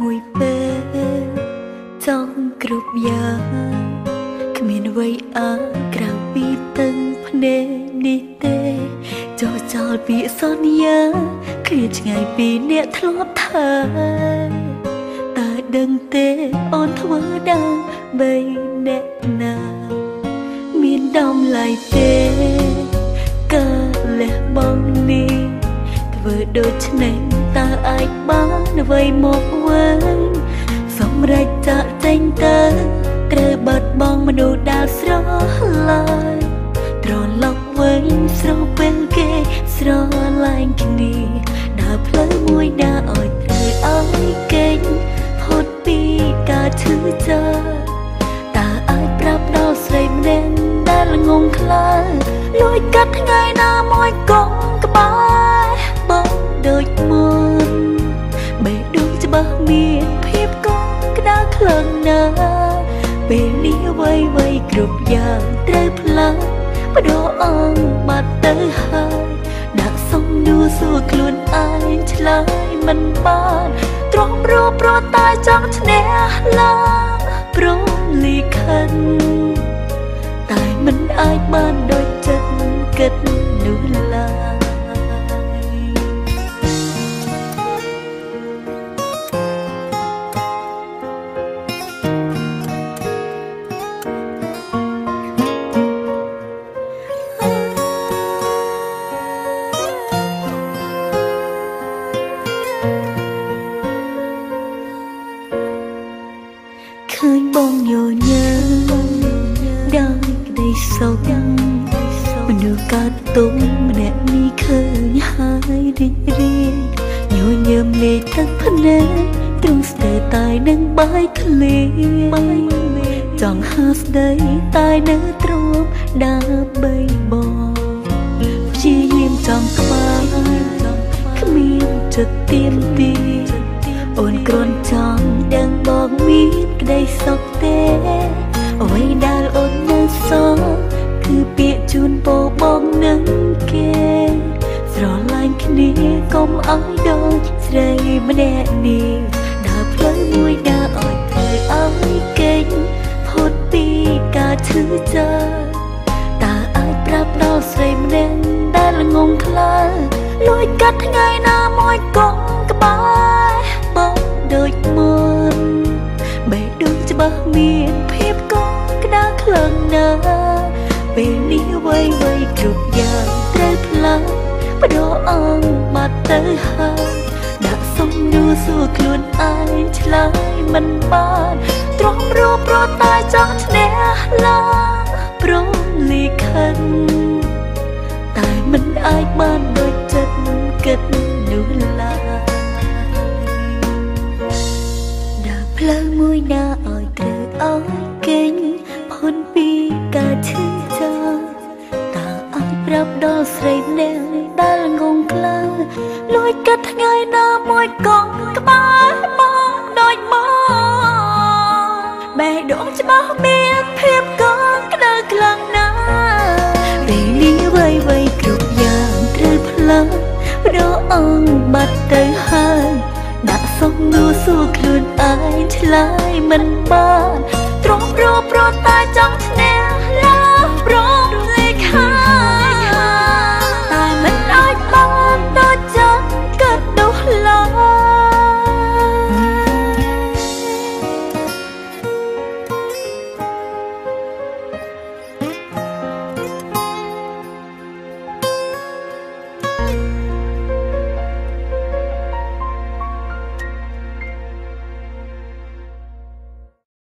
មួយពេលចង់គ្រប់យ៉ាងគ្មានអ្វីក្រៅពីទឹកភ្នែកនេះទេចោលចោលពីសន្យាឃ្លាតឆ្ងាយពីអ្នកធ្លាប់ថាតើដឹងទេអូនធ្វើដើម្បីអ្នកណាមានដំឡៃទេកាលះបងនេះធ្វើដូច្នេះតើអាចបានអ្វីមកវិញសម្រេចចាក់ចេញទៅត្រូវបាត់បង់មនុស្សដែលស្រឡាញ់ត្រឡប់វិញស្រពេលគេស្រឡាញ់គ្នាដើរផ្លូវមួយដើរឲ្យត្រូវឲ្យគេងផុតពីការឈឺចាប់តើអាចប្រាប់ដល់ស្រីម្នាក់ដែលងងខ្លាចលួចកាត់ថ្ងៃណាមួយកងក្បែរបងដូចមុនបេះដូងច្បាស់មានភាពកងក្តៅខ្លាំងណាស់ពេលនេះអ្វីគ្រប់យ៉ាងត្រូវផ្លាស់បដូរអង្គបាត់ទៅហើយដាក់សំដួលសួរខ្លួនឯងឆ្លើយមិនបានទ្រាំរੂព្រោះតែចង់ឈ្នះឡាព្រមលីខិនតែមិនអាចបានដូចចិត្តគិតនោះឡើយឃើញបងញញើដល់ក្តីសោកមនុស្សកើតទុំម្នាក់នេះឃើញហើយរីករាយញញើមលេខទឹកភ្នែកទ្រង់ស្ទើរតែនឹងបាយធ្លាចង់ហាស្ដីតែនៅទ្រាំដើម្បីបងព្យាយាមចង់ខ្វាយគ្មានចិត្តទៀមទីអូនគ្រាន់ចង់ដឹងបងមានក្តីសុខទេអ្វីដែលអូននៅសល់គឺពាក្យជូនពរបងនឹងគេស្រឡាញ់គ្នាកុំឲ្យដូចស្រីម្នាក់នេះដើរផ្លូវមួយដើរឲ្យធ្វើឲ្យគេងផុតពីការឈឺចាប់តើអាចប្រាប់ដល់ស្រីម្នាក់ដែលងងខ្លាចលួចកាត់ថ្ងៃណាមួយកងក្បែរបងដូចមុនបេះដូងច្បាស់មានភាពកងក្តៅខ្លាំងណាស់ពេលនេះអ្វីគ្រប់យ៉ាងត្រូវផ្លាស់បដូរអង្គបាត់ទៅហើយដាក់សំដួលសួរខ្លួនឯងឆ្លើយមិនបានទ្រាំរੂព្រោះតែចង់ឈ្នះឡាព្រមលីខិនតែមិនអាចបានដូចចិត្តគិតនោះឡើយផ្លូវមួយណាឲ្យត្រូវឲ្យគេងផុតពីការឈឺចាប់តើអាចប្រាប់ដល់ស្រីម្នាក់ដែលងងខ្លាំងលួចកាត់ថ្ងៃណាមួយកងក្បែរបងដូចមកបេះដូងច្បាស់មានភាពកងក្តៅខ្លាំងណាស់ពេលនេះអ្វីគ្រប់យ៉ាងត្រូវផ្លាស់បដូរអង្គបាត់ទៅហើយដាក់សំដួលសួរខ្លួនឯងឆ្លើយមិនបានទ្រាំរੂព្រោះតែចង់